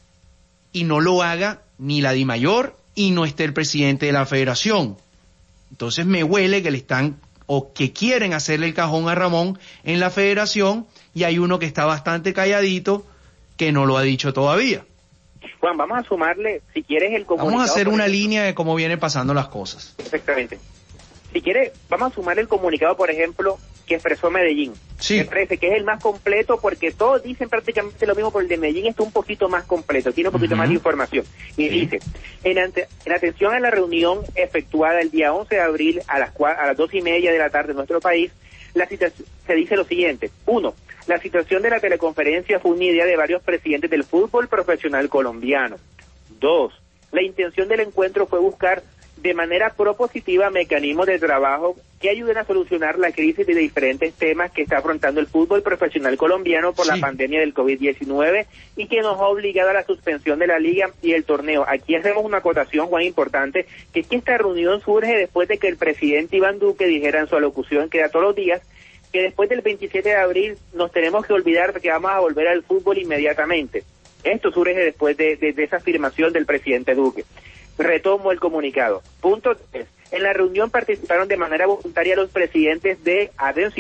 y no lo haga ni la DIMAYOR y no esté el presidente de la federación. Entonces me huele que le están o que quieren hacerle el cajón a Ramón en la federación, y hay uno que está bastante calladito que no lo ha dicho todavía. Juan, vamos a sumarle, si quieres, el comunicado. Vamos a hacer una ejemplo. línea de cómo vienen pasando las cosas. Exactamente. Si quieres, vamos a sumar el comunicado, por ejemplo, que expresó Medellín. Sí. Me parece que es el más completo, porque todos dicen prácticamente lo mismo, pero el de Medellín está un poquito más completo, tiene un poquito uh-huh. más de información. Y sí. dice, en, ante, en atención a la reunión efectuada el día once de abril a las, a las dos y media de la tarde en nuestro país, la situación, se dice lo siguiente. Uno, la situación de la teleconferencia fue una idea de varios presidentes del fútbol profesional colombiano. Dos, la intención del encuentro fue buscar de manera propositiva mecanismos de trabajo que ayuden a solucionar la crisis de diferentes temas que está afrontando el fútbol profesional colombiano por sí. la pandemia del COVID diecinueve y que nos ha obligado a la suspensión de la liga y el torneo. Aquí hacemos una acotación, Juan, importante, que es que esta reunión surge después de que el presidente Iván Duque dijera en su alocución, que da todos los días, que después del veintisiete de abril nos tenemos que olvidar de que vamos a volver al fútbol inmediatamente. Esto surge después de, de, de esa afirmación del presidente Duque. Retomo el comunicado. Punto tres. En la reunión participaron de manera voluntaria los presidentes de, atención,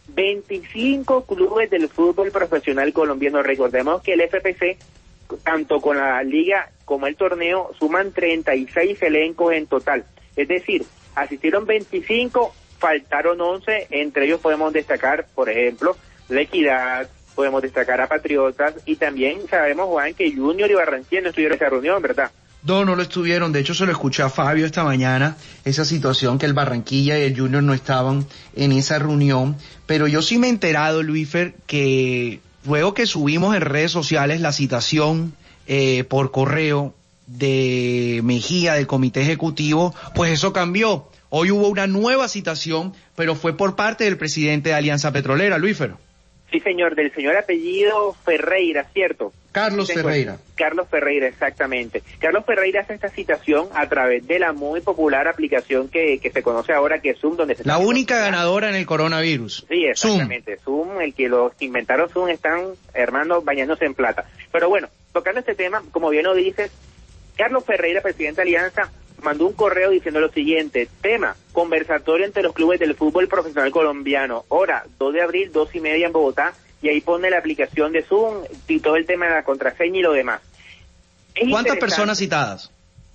veinticinco clubes del fútbol profesional colombiano. Recordemos que el F P C, tanto con la liga como el torneo, suman treinta y seis elencos en total. Es decir, asistieron veinticinco, faltaron once, entre ellos podemos destacar, por ejemplo, La Equidad, podemos destacar a Patriotas, y también sabemos, Juan, que Junior y Barranquilla no estuvieron en esa reunión, ¿verdad? No, no lo estuvieron. De hecho, se lo escuché a Fabio esta mañana, esa situación que el Barranquilla y el Junior no estaban en esa reunión. Pero yo sí me he enterado, Luífer, que luego que subimos en redes sociales la citación eh, por correo de Mejía, del comité ejecutivo, pues eso cambió. Hoy hubo una nueva citación, pero fue por parte del presidente de Alianza Petrolera, Luífer. Sí, señor, del señor apellido Ferreira, ¿cierto? Carlos sí, Ferreira. Carlos Ferreira, exactamente. Carlos Ferreira hace esta citación a través de la muy popular aplicación que, que se conoce ahora, que es Zoom, donde se La única ganadora en el coronavirus. Sí, exactamente. Zoom. Zoom, el que los que inventaron Zoom están, hermanos, bañándose en plata. Pero bueno, tocando este tema, como bien lo dices, Carlos Ferreira, presidente de Alianza, mandó un correo diciendo lo siguiente: tema, conversatorio entre los clubes del fútbol profesional colombiano, hora, dos de abril, dos y media en Bogotá, y ahí pone la aplicación de Zoom y todo el tema de la contraseña y lo demás. Es ¿Cuántas personas citadas?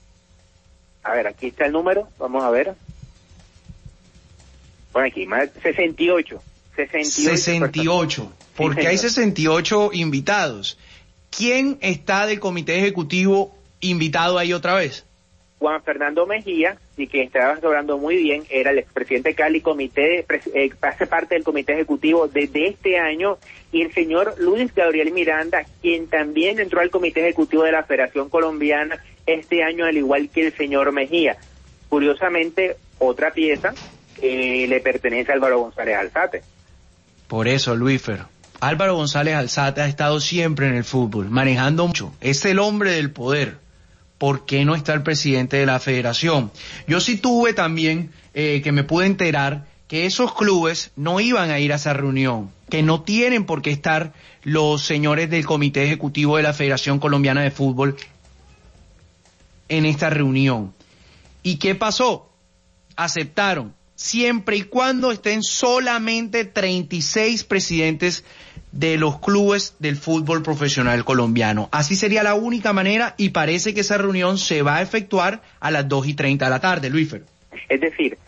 A ver, aquí está el número, vamos a ver. Bueno, aquí, más sesenta y ocho. sesenta y ocho, porque sí, hay sesenta y ocho invitados. ¿Quién está del comité ejecutivo invitado ahí otra vez? Juan Fernando Mejía, y que estaba hablando muy bien, era el expresidente Cali, comité, eh, hace parte del comité ejecutivo desde este año, y el señor Luis Gabriel Miranda, quien también entró al comité ejecutivo de la Federación Colombiana este año, al igual que el señor Mejía. Curiosamente, otra pieza que le pertenece a Álvaro González Alzate. Por eso, Luífer, Álvaro González Alzate ha estado siempre en el fútbol, manejando mucho, es el hombre del poder. ¿Por qué no está el presidente de la federación? Yo sí tuve también, eh, que me pude enterar, que esos clubes no iban a ir a esa reunión, que no tienen por qué estar los señores del Comité Ejecutivo de la Federación Colombiana de Fútbol en esta reunión. ¿Y qué pasó? Aceptaron, siempre y cuando estén solamente treinta y seis presidentes de los clubes del fútbol profesional colombiano. Así sería la única manera, y parece que esa reunión se va a efectuar a las dos y treinta de la tarde, Luífer. Es decir,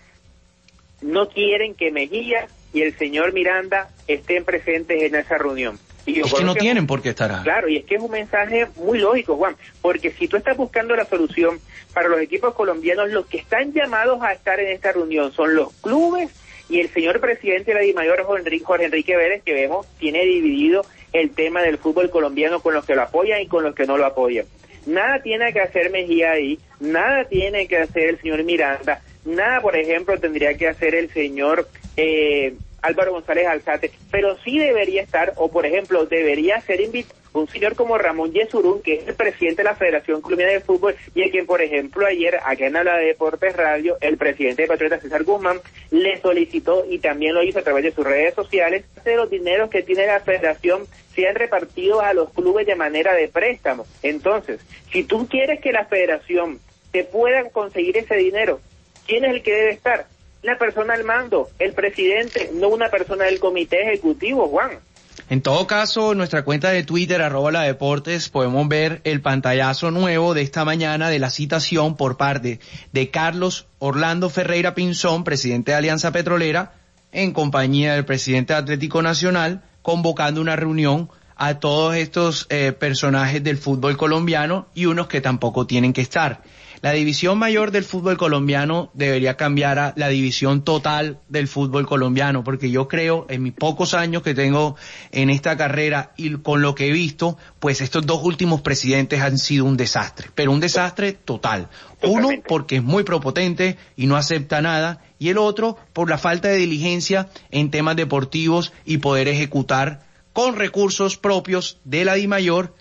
no quieren que Mejía y el señor Miranda estén presentes en esa reunión. Y yo es que no que tienen por qué estar ahí. Claro, y es que es un mensaje muy lógico, Juan, porque si tú estás buscando la solución para los equipos colombianos, los que están llamados a estar en esta reunión son los clubes y el señor presidente de la DIMAYOR, Jorge Enrique Vélez, que vemos tiene dividido el tema del fútbol colombiano con los que lo apoyan y con los que no lo apoyan. Nada tiene que hacer Mejía ahí, nada tiene que hacer el señor Miranda, nada, por ejemplo, tendría que hacer el señor eh, Álvaro González Alzate, pero sí debería estar, o por ejemplo, debería ser invitado un señor como Ramón Yesurún, que es el presidente de la Federación Colombiana de Fútbol, y a quien, por ejemplo, ayer, acá en Habla de Deportes Radio, el presidente de Patriotas, César Guzmán, le solicitó, y también lo hizo a través de sus redes sociales, que los dineros que tiene la Federación sean repartidos a los clubes de manera de préstamo. Entonces, si tú quieres que la Federación te pueda conseguir ese dinero, ¿quién es el que debe estar? La persona al mando, el presidente, no una persona del comité ejecutivo, Juan. En todo caso, en nuestra cuenta de Twitter, arroba la deportes, podemos ver el pantallazo nuevo de esta mañana de la citación por parte de Carlos Orlando Ferreira Pinzón, presidente de Alianza Petrolera, en compañía del presidente de Atlético Nacional, convocando una reunión a todos estos eh, personajes del fútbol colombiano y unos que tampoco tienen que estar. La división mayor del fútbol colombiano debería cambiar a la división total del fútbol colombiano, porque yo creo, en mis pocos años que tengo en esta carrera y con lo que he visto, pues estos dos últimos presidentes han sido un desastre, pero un desastre total. Uno porque es muy prepotente y no acepta nada, y el otro por la falta de diligencia en temas deportivos y poder ejecutar con recursos propios de la DIMAYOR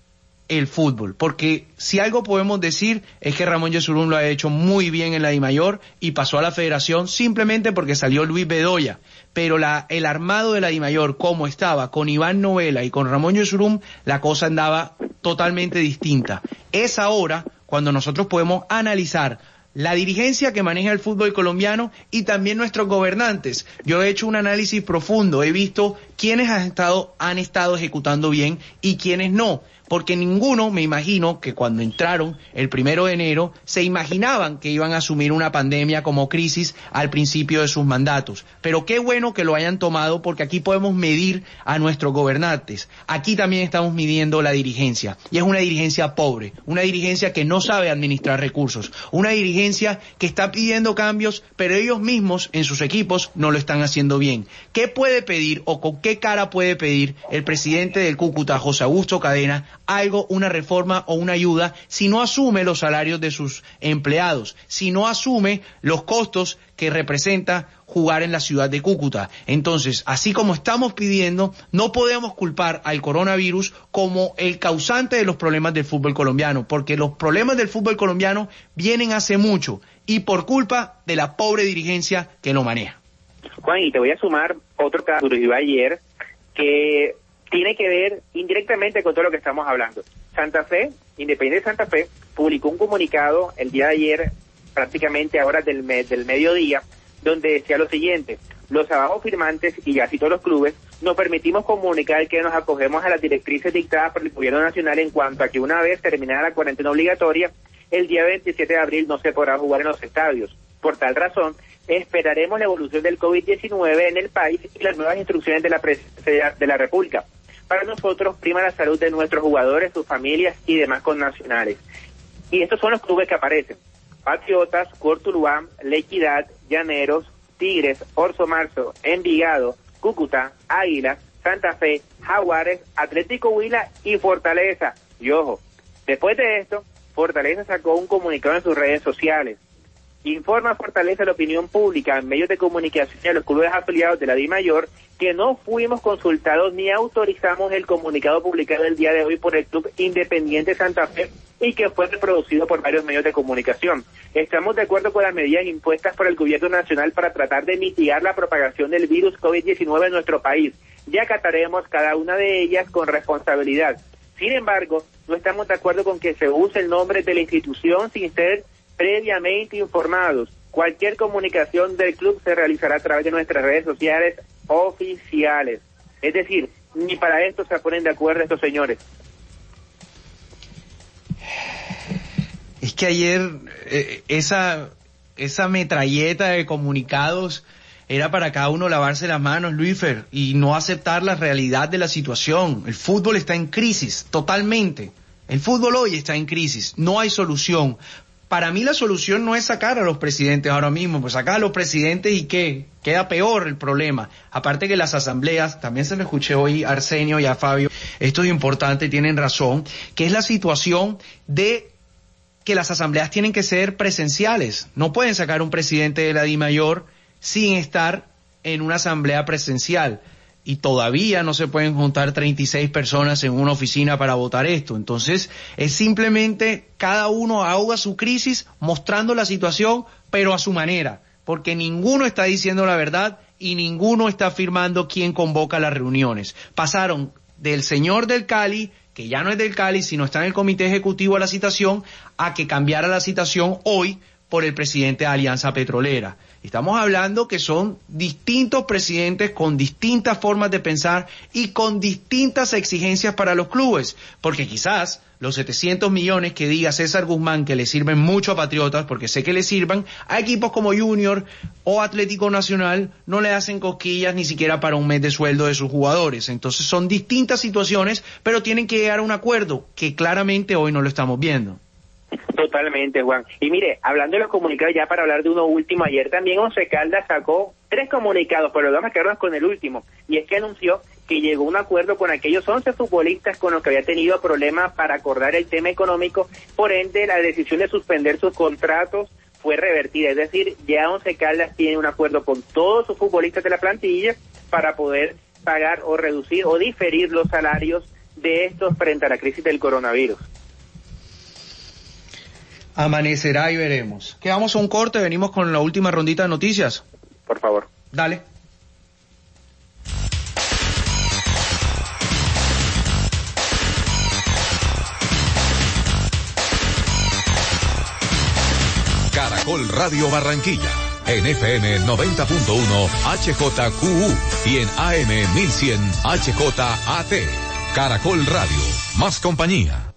el fútbol, porque si algo podemos decir es que Ramón Yesurún lo ha hecho muy bien en la DIMAYOR y pasó a la federación simplemente porque salió Luis Bedoya, pero la, el armado de la DIMAYOR como estaba con Iván Novela y con Ramón Yesurún, la cosa andaba totalmente distinta. Es ahora cuando nosotros podemos analizar la dirigencia que maneja el fútbol colombiano y también nuestros gobernantes. Yo he hecho un análisis profundo, he visto quiénes han estado, han estado ejecutando bien y quiénes no, porque ninguno, me imagino, que cuando entraron el primero de enero, se imaginaban que iban a asumir una pandemia como crisis al principio de sus mandatos. Pero qué bueno que lo hayan tomado, porque aquí podemos medir a nuestros gobernantes. Aquí también estamos midiendo la dirigencia, y es una dirigencia pobre, una dirigencia que no sabe administrar recursos, una dirigencia que está pidiendo cambios, pero ellos mismos en sus equipos no lo están haciendo bien. ¿Qué puede pedir o con qué cara puede pedir el presidente del Cúcuta, José Augusto Cadena, algo, una reforma o una ayuda, si no asume los salarios de sus empleados, si no asume los costos que representa jugar en la ciudad de Cúcuta? Entonces, así como estamos pidiendo, no podemos culpar al coronavirus como el causante de los problemas del fútbol colombiano, porque los problemas del fútbol colombiano vienen hace mucho y por culpa de la pobre dirigencia que lo maneja. Juan, y te voy a sumar otro caso que surgió ayer, que tiene que ver indirectamente con todo lo que estamos hablando. Santa Fe, Independiente de Santa Fe, publicó un comunicado el día de ayer, prácticamente a horas del, me del mediodía, donde decía lo siguiente: los abajo firmantes y casi todos los clubes nos permitimos comunicar que nos acogemos a las directrices dictadas por el gobierno nacional en cuanto a que una vez terminada la cuarentena obligatoria, el día veintisiete de abril no se podrá jugar en los estadios. Por tal razón, esperaremos la evolución del COVID diecinueve en el país y las nuevas instrucciones de la Presidencia de la República. Para nosotros prima la salud de nuestros jugadores, sus familias y demás connacionales. Y estos son los clubes que aparecen: Patriotas, Cortuluá, La Equidad, Llaneros, Tigres, Orso Marzo, Envigado, Cúcuta, Águila, Santa Fe, Jaguares, Atlético Huila y Fortaleza. Y ojo, después de esto, Fortaleza sacó un comunicado en sus redes sociales. Informa Fortaleza a la opinión pública, en medios de comunicación y a los clubes afiliados de la DIMAYOR, que no fuimos consultados ni autorizamos el comunicado publicado el día de hoy por el Club Independiente Santa Fe y que fue reproducido por varios medios de comunicación. Estamos de acuerdo con las medidas impuestas por el gobierno nacional para tratar de mitigar la propagación del virus COVID diecinueve en nuestro país. Ya acataremos cada una de ellas con responsabilidad. Sin embargo, no estamos de acuerdo con que se use el nombre de la institución sin ser previamente informados. Cualquier comunicación del club se realizará a través de nuestras redes sociales oficiales. Es decir, ni para esto se ponen de acuerdo estos señores. Es que ayer eh, esa esa metralleta de comunicados era para cada uno lavarse las manos, Luisfer, y no aceptar la realidad de la situación. El fútbol está en crisis, totalmente. El fútbol hoy está en crisis, no hay solución. Para mí la solución no es sacar a los presidentes ahora mismo, pues sacar a los presidentes y ¿qué? Queda peor el problema. Aparte que las asambleas, también se lo escuché hoy a Arsenio y a Fabio, esto es importante, tienen razón, que es la situación de que las asambleas tienen que ser presenciales. No pueden sacar un presidente de la DIMAYOR sin estar en una asamblea presencial. Y todavía no se pueden juntar treinta y seis personas en una oficina para votar esto. Entonces, es simplemente cada uno ahoga su crisis mostrando la situación, pero a su manera, porque ninguno está diciendo la verdad y ninguno está afirmando quién convoca las reuniones. Pasaron del señor del Cali, que ya no es del Cali, sino está en el comité ejecutivo a la citación, a que cambiara la citación hoy por el presidente de Alianza Petrolera. Estamos hablando que son distintos presidentes con distintas formas de pensar y con distintas exigencias para los clubes, porque quizás los setecientos millones que diga César Guzmán que le sirven mucho a Patriotas, porque sé que le sirvan, a equipos como Junior o Atlético Nacional no le hacen cosquillas ni siquiera para un mes de sueldo de sus jugadores. Entonces son distintas situaciones, pero tienen que llegar a un acuerdo que claramente hoy no lo estamos viendo. Totalmente, Juan. Y mire, hablando de los comunicados, ya para hablar de uno último, ayer también Once Caldas sacó tres comunicados, pero vamos a quedarnos con el último, y es que anunció que llegó a un acuerdo con aquellos once futbolistas con los que había tenido problemas para acordar el tema económico, por ende la decisión de suspender sus contratos fue revertida, es decir, ya Once Caldas tiene un acuerdo con todos sus futbolistas de la plantilla para poder pagar o reducir o diferir los salarios de estos frente a la crisis del coronavirus. Amanecerá y veremos. Quedamos a un corte, venimos con la última rondita de noticias. Por favor. Dale. Caracol Caracol Radio Barranquilla. En F M noventa punto uno H J Q U y en A M mil cien H J A T. Caracol Radio. Más compañía.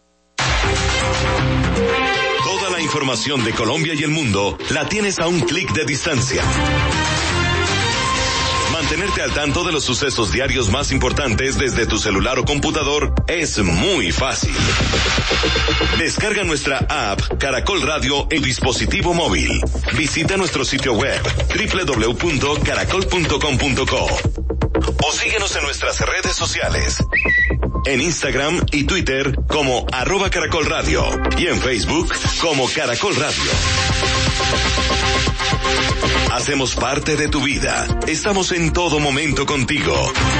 Toda la información de Colombia y el mundo la tienes a un clic de distancia. Mantenerte al tanto de los sucesos diarios más importantes desde tu celular o computador es muy fácil. Descarga nuestra app Caracol Radio en dispositivo móvil. Visita nuestro sitio web doble u doble u doble u punto caracol punto com punto co o síguenos en nuestras redes sociales. En Instagram y Twitter como arroba Caracol Radio y en Facebook como Caracol Radio. Hacemos parte de tu vida. Estamos en todo momento contigo.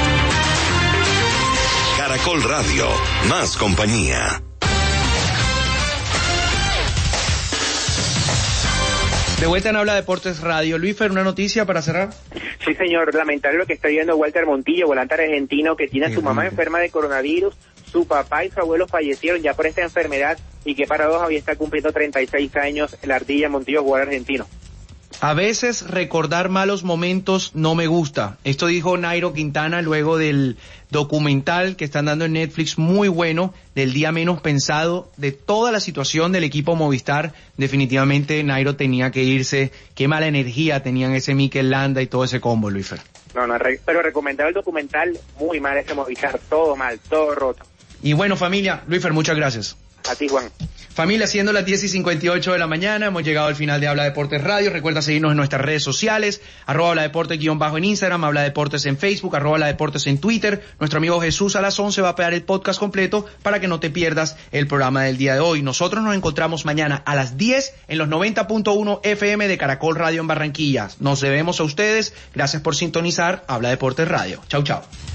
Caracol Radio, más compañía. De vuelta en Habla Deportes Radio. Luisfer, ¿una noticia para cerrar? Sí, señor. Lamentable lo que está viendo Walter Montillo, volante argentino, que tiene a su mamá horrible. enferma de coronavirus. Su papá y su abuelo fallecieron ya por esta enfermedad y que para dos había está cumpliendo treinta y seis años la ardilla Montillo, jugador argentino. A veces recordar malos momentos no me gusta. Esto dijo Nairo Quintana luego del documental que están dando en Netflix, muy bueno, del día menos pensado, de toda la situación del equipo Movistar. Definitivamente Nairo tenía que irse. Qué mala energía tenían ese Mikel Landa y todo ese combo, Luisfer. No, no, re- pero recomendado el documental, muy mal ese Movistar, todo mal, todo roto. Y bueno, familia, Luisfer, muchas gracias. A ti, Juan. Familia, siendo las diez y cincuenta y ocho de la mañana, hemos llegado al final de Habla Deportes Radio. Recuerda seguirnos en nuestras redes sociales, arroba Habla Deportes guión bajo en Instagram, Habla Deportes en Facebook, arroba Habla Deportes en Twitter. Nuestro amigo Jesús a las once va a pegar el podcast completo para que no te pierdas el programa del día de hoy. Nosotros nos encontramos mañana a las diez en los noventa punto uno F M de Caracol Radio en Barranquilla. Nos debemos a ustedes. Gracias por sintonizar Habla Deportes Radio. Chau, chau.